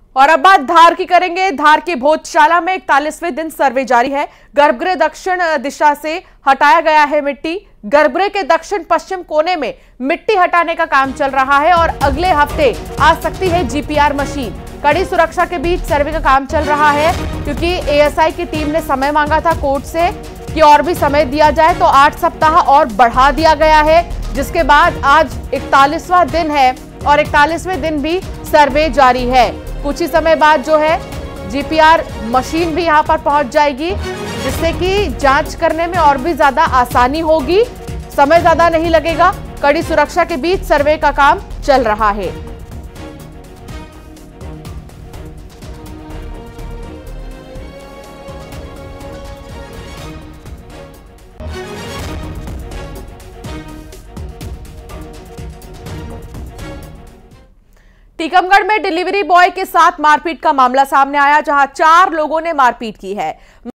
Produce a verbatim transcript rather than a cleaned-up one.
और अब बात धार की करेंगे। धार की भोजशाला में इकतालीसवें दिन सर्वे जारी है। गर्भगृह दक्षिण दिशा से हटाया गया है मिट्टी। गर्भगृह के दक्षिण पश्चिम कोने में मिट्टी हटाने का काम चल रहा है और अगले हफ्ते आ सकती है जीपीआर मशीन। कड़ी सुरक्षा के बीच सर्वे का काम चल रहा है, क्योंकि एएसआई की टीम ने समय मांगा था कोर्ट से कि और भी समय दिया जाए, तो आठ सप्ताह और बढ़ा दिया गया है, जिसके बाद आज इकतालीसवां दिन है और इकतालीसवें दिन भी सर्वे जारी है। कुछ ही समय बाद जो है जीपीआर मशीन भी यहां पर पहुंच जाएगी, जिससे कि जांच करने में और भी ज्यादा आसानी होगी, समय ज्यादा नहीं लगेगा। कड़ी सुरक्षा के बीच सर्वे का काम चल रहा है। टीकमगढ़ में डिलीवरी बॉय के साथ मारपीट का मामला सामने आया, जहां चार लोगों ने मारपीट की है।